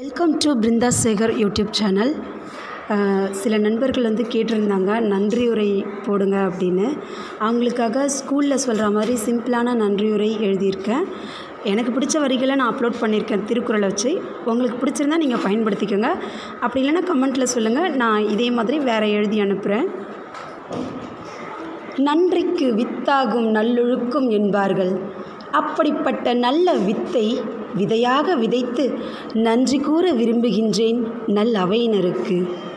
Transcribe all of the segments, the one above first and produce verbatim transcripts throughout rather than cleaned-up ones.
Welcome to Brinda Sekar YouTube channel. சில நண்பர்கள் வந்து கேட்டிருந்தாங்க நன்றியுரை போடுங்க அப்படின்னு. அவங்களுக்காக ஸ்கூலில் சொல்கிற மாதிரி சிம்பிளான நன்றியுரை எழுதியிருக்கேன். எனக்கு பிடிச்ச வரிகளை நான் அப்லோட் பண்ணியிருக்கேன் திருக்குறளை வச்சு. உங்களுக்கு பிடிச்சிருந்தா நீங்கள் பயன்படுத்திக்கோங்க. அப்படி இல்லைன்னா கமெண்ட்டில் சொல்லுங்கள், நான் இதே மாதிரி வேறு எழுதி அனுப்புகிறேன். நன்றிக்கு வித்தாகும் நல்லொழுக்கம் என்பார்கள். அப்படிப்பட்ட நல்ல வித்தை விதையாக விதைத்து நன்றி கூற விரும்புகின்றேன் நல் அவையினருக்கு.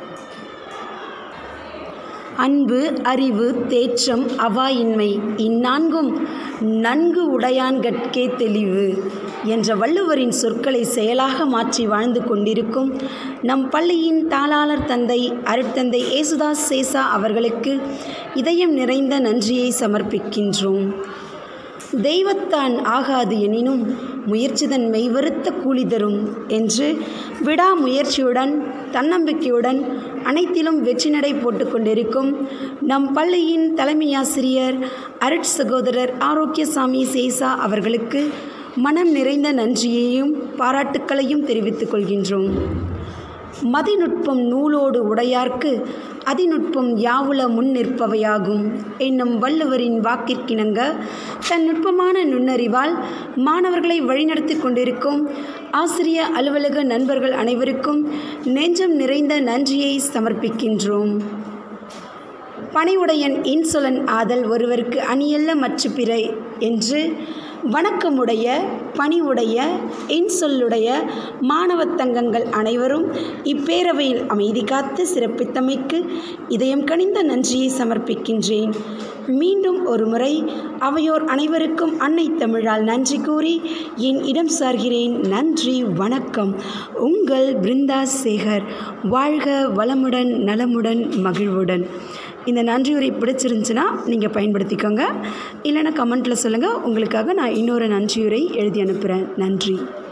அன்பு, அறிவு, தேற்றம், அவாயின்மை இந்நான்கும் நன்கு உடையான்கட்கே தெளிவு என்ற வள்ளுவரின் சொற்களை செயலாக மாற்றி வாழ்ந்து கொண்டிருக்கும் நம் பள்ளியின் தாளாளர் தந்தை அருட்தந்தை ஏசுதாஸ் சேசா அவர்களுக்கு இதயம் நிறைந்த நன்றியை சமர்ப்பிக்கின்றோம். தெய்வத்தான் ஆகாது எனினும் முயற்சிதன் மெய்வருத்த கூலி தரும் என்று விடாமுயற்சியுடன் தன்னம்பிக்கையுடன் அனைத்திலும் வெற்றி நடை போட்டு கொண்டிருக்கும் நம் பள்ளியின் தலைமையாசிரியர் அருட் சகோதரர் ஆரோக்கியசாமி சேசா அவர்களுக்கு மனம் நிறைந்த நன்றியையும் பாராட்டுக்களையும் தெரிவித்துக் கொள்கின்றோம். மதிநுட்பம் நூலோடு உடையார்க்கு அதிநுட்பம் யாவுல முன் நிற்பவையாகும் என்னும் வள்ளுவரின் வாக்கிற்கிணங்க தன் நுட்பமான நுண்ணறிவால் மாணவர்களை வழிநடத்தி கொண்டிருக்கும் ஆசிரிய அலுவலக நண்பர்கள் அனைவருக்கும் நெஞ்சம் நிறைந்த நன்றியை சமர்ப்பிக்கின்றோம். பணிவுடையன் இன்சொலன் ஆதல் ஒருவருக்கு அணியல்ல மற்ற பிற என்று வணக்கமுடைய பணிவுடைய இன்சொல்லுடைய மாணவத் தங்கங்கள் அனைவரும் இப்பேரவையில் அமைதி காத்து சிறப்பித்தமைக்கு இதயம் கனிந்த நன்றியை சமர்ப்பிக்கின்றேன். மீண்டும் ஒரு முறை அவையோர் அனைவருக்கும் அன்னை தமிழால் நன்றி கூறி என் இடம் சார்கிறேன். நன்றி, வணக்கம். உங்கள் பிருந்தா சேகர். வாழ்க வளமுடன், நலமுடன், மகிழ்வுடன். இந்த நன்றியுரை பிடிச்சிருந்துச்சுன்னா நீங்கள் பயன்படுத்திக்கோங்க. இல்லைன்னா கமெண்ட்டில் சொல்லுங்கள். உங்களுக்காக நான் இன்னொரு நன்றியுரை எழுதி அனுப்புகிறேன். நன்றி.